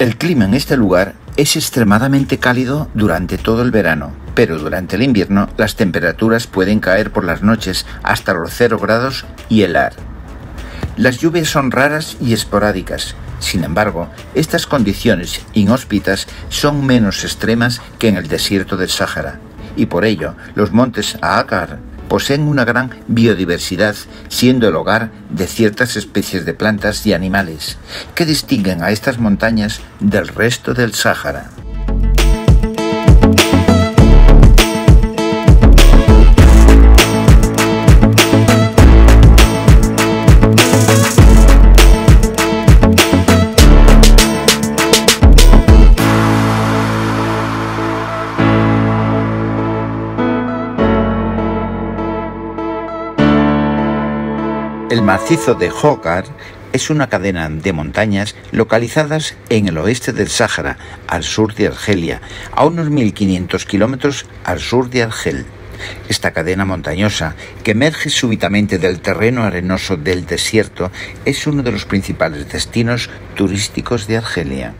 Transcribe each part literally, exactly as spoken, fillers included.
El clima en este lugar es extremadamente cálido durante todo el verano, pero durante el invierno las temperaturas pueden caer por las noches hasta los cero grados y helar. Las lluvias son raras y esporádicas. Sin embargo, estas condiciones inhóspitas son menos extremas que en el desierto del Sáhara, y por ello los montes Ahaggar poseen una gran biodiversidad, siendo el hogar de ciertas especies de plantas y animales que distinguen a estas montañas del resto del Sáhara. El macizo de Ahaggar es una cadena de montañas localizadas en el oeste del Sáhara, al sur de Argelia, a unos mil quinientos kilómetros al sur de Argel. Esta cadena montañosa, que emerge súbitamente del terreno arenoso del desierto, es uno de los principales destinos turísticos de Argelia.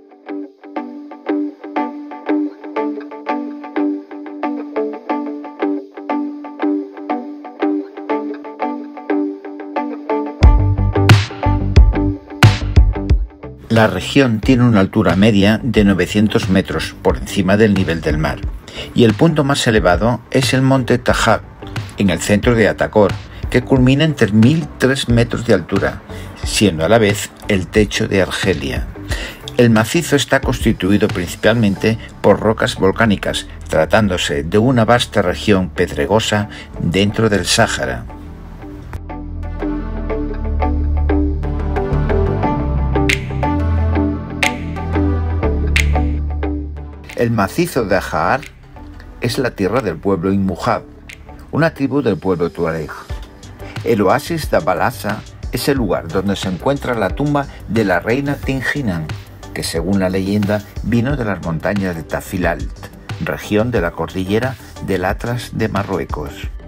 La región tiene una altura media de novecientos metros por encima del nivel del mar, y el punto más elevado es el monte Tahab, en el centro de Atakor, que culmina en tres mil tres metros de altura, siendo a la vez el techo de Argelia. El macizo está constituido principalmente por rocas volcánicas, tratándose de una vasta región pedregosa dentro del Sáhara. El macizo de Ahaggar es la tierra del pueblo Imujab, una tribu del pueblo tuareg. El oasis de Balasa es el lugar donde se encuentra la tumba de la reina Tinginan, que según la leyenda vino de las montañas de Tafilalt, región de la cordillera del Atlas de Marruecos.